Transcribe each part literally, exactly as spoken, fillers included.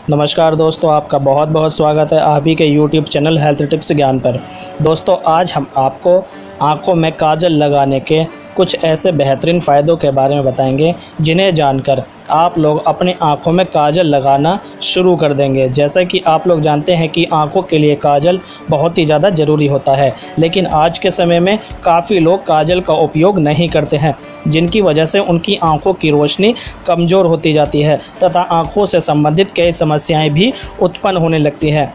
नमस्कार दोस्तों, आपका बहुत बहुत स्वागत है आप ही के यूट्यूब चैनल हेल्थ टिप्स ज्ञान पर। दोस्तों, आज हम आपको आँखों में काजल लगाने के कुछ ऐसे बेहतरीन फ़ायदों के बारे में बताएंगे जिन्हें जानकर आप लोग अपनी आँखों में काजल लगाना शुरू कर देंगे। जैसा कि आप लोग जानते हैं कि आँखों के लिए काजल बहुत ही ज़्यादा ज़रूरी होता है, लेकिन आज के समय में काफ़ी लोग काजल का उपयोग नहीं करते हैं, जिनकी वजह से उनकी आँखों की रोशनी कमज़ोर होती जाती है तथा आँखों से संबंधित कई समस्याएं भी उत्पन्न होने लगती हैं।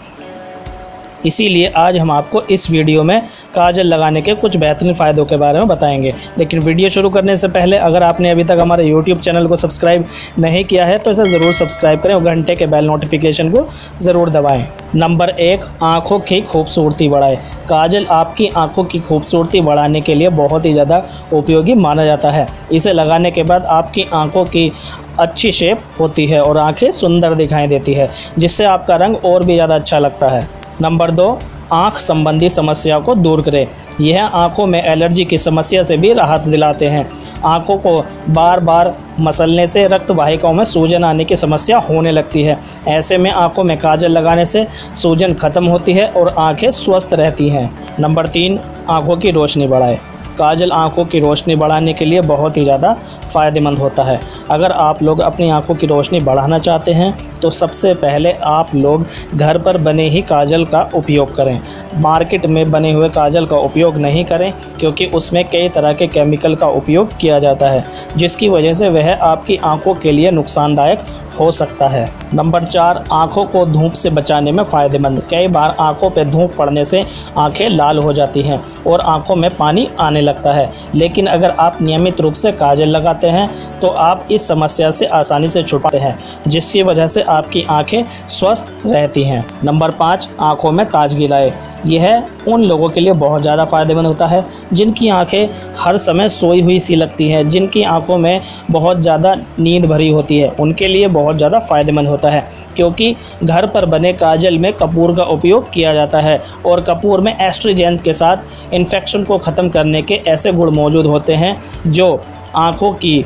इसीलिए आज हम आपको इस वीडियो में काजल लगाने के कुछ बेहतरीन फ़ायदों के बारे में बताएंगे। लेकिन वीडियो शुरू करने से पहले अगर आपने अभी तक हमारे यूट्यूब चैनल को सब्सक्राइब नहीं किया है तो इसे ज़रूर सब्सक्राइब करें और घंटे के बेल नोटिफिकेशन को ज़रूर दबाएं। नंबर एक, आँखों की खूबसूरती बढ़ाए। काजल आपकी आँखों की खूबसूरती बढ़ाने के लिए बहुत ही ज़्यादा उपयोगी माना जाता है। इसे लगाने के बाद आपकी आँखों की अच्छी शेप होती है और आँखें सुंदर दिखाई देती है, जिससे आपका रंग और भी ज़्यादा अच्छा लगता है। नंबर दो, आँख संबंधी समस्या को दूर करें। यह आँखों में एलर्जी की समस्या से भी राहत दिलाते हैं। आँखों को बार बार मसलने से रक्त वाहिकाओं में सूजन आने की समस्या होने लगती है। ऐसे में आँखों में काजल लगाने से सूजन खत्म होती है और आँखें स्वस्थ रहती हैं। नंबर तीन, आँखों की रोशनी बढ़ाए। काजल आँखों की रोशनी बढ़ाने के लिए बहुत ही ज़्यादा फ़ायदेमंद होता है। अगर आप लोग अपनी आँखों की रोशनी बढ़ाना चाहते हैं तो सबसे पहले आप लोग घर पर बने ही काजल का उपयोग करें। मार्केट में बने हुए काजल का उपयोग नहीं करें, क्योंकि उसमें कई तरह के केमिकल का उपयोग किया जाता है, जिसकी वजह से वह आपकी आँखों के लिए नुकसानदायक हो सकता है। नंबर चार, आँखों को धूप से बचाने में फ़ायदेमंद। कई बार आँखों पर धूप पड़ने से आँखें लाल हो जाती हैं और आँखों में पानी आने लगता है, लेकिन अगर आप नियमित रूप से काजल लगाते हैं तो आप इस समस्या से आसानी से छुट पाते हैं, जिसकी वजह से आपकी आँखें स्वस्थ रहती हैं। नंबर पाँच, आँखों में ताजगी लाए। यह उन लोगों के लिए बहुत ज़्यादा फ़ायदेमंद होता है जिनकी आंखें हर समय सोई हुई सी लगती हैं, जिनकी आंखों में बहुत ज़्यादा नींद भरी होती है। उनके लिए बहुत ज़्यादा फ़ायदेमंद होता है, क्योंकि घर पर बने काजल में कपूर का उपयोग किया जाता है और कपूर में एस्ट्रिजेंट के साथ इन्फेक्शन को ख़त्म करने के ऐसे गुण मौजूद होते हैं जो आँखों की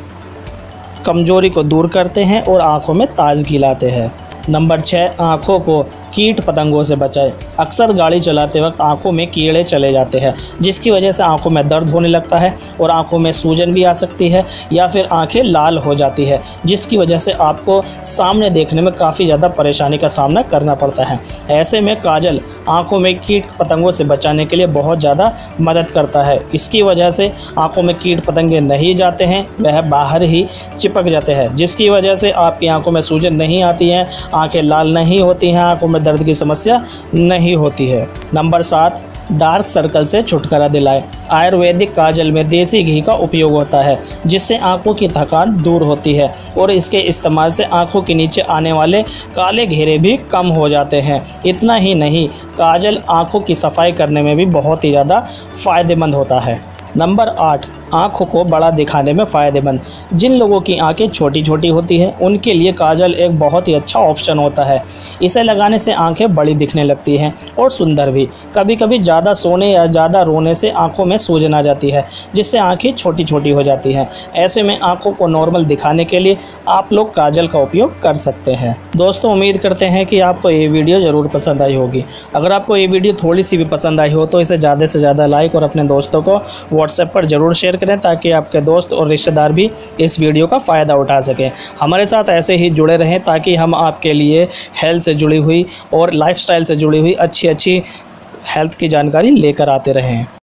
कमज़ोरी को दूर करते हैं और आँखों में ताजगी लाते हैं। नंबर छः, आँखों को कीट पतंगों से बचाएं। अक्सर गाड़ी चलाते वक्त आंखों में कीड़े चले जाते हैं, जिसकी वजह से आंखों में दर्द होने लगता है और आंखों में सूजन भी आ सकती है या फिर आंखें लाल हो जाती है, जिसकी वजह से आपको सामने देखने में काफ़ी ज़्यादा परेशानी का सामना करना पड़ता है। ऐसे में काजल आंखों में कीट पतंगों से बचाने के लिए बहुत ज़्यादा मदद करता है। इसकी वजह से आंखों में कीट पतंगे नहीं जाते हैं, वह बाहर ही चिपक जाते हैं, जिसकी वजह से आपकी आंखों में सूजन नहीं आती है, आंखें लाल नहीं होती हैं, आंखों में दर्द की समस्या नहीं होती है। नंबर सात, डार्क सर्कल से छुटकारा दिलाए। आयुर्वेदिक काजल में देसी घी का उपयोग होता है, जिससे आंखों की थकान दूर होती है और इसके इस्तेमाल से आंखों के नीचे आने वाले काले घेरे भी कम हो जाते हैं। इतना ही नहीं, काजल आंखों की सफाई करने में भी बहुत ही ज़्यादा फ़ायदेमंद होता है। नंबर आठ, आँखों को बड़ा दिखाने में फ़ायदेमंद। जिन लोगों की आंखें छोटी छोटी होती हैं उनके लिए काजल एक बहुत ही अच्छा ऑप्शन होता है। इसे लगाने से आंखें बड़ी दिखने लगती हैं और सुंदर भी। कभी कभी ज़्यादा सोने या ज़्यादा रोने से आंखों में सूजन आ जाती है, जिससे आंखें छोटी छोटी हो जाती हैं। ऐसे में आंखों को नॉर्मल दिखाने के लिए आप लोग काजल का उपयोग कर सकते हैं। दोस्तों, उम्मीद करते हैं कि आपको ये वीडियो ज़रूर पसंद आई होगी। अगर आपको ये वीडियो थोड़ी सी भी पसंद आई हो तो इसे ज़्यादा से ज़्यादा लाइक और अपने दोस्तों को व्हाट्सएप पर ज़रूर शेयर करें, ताकि आपके दोस्त और रिश्तेदार भी इस वीडियो का फ़ायदा उठा सकें। हमारे साथ ऐसे ही जुड़े रहें ताकि हम आपके लिए हेल्थ से जुड़ी हुई और लाइफस्टाइल से जुड़ी हुई अच्छी अच्छी हेल्थ की जानकारी लेकर आते रहें।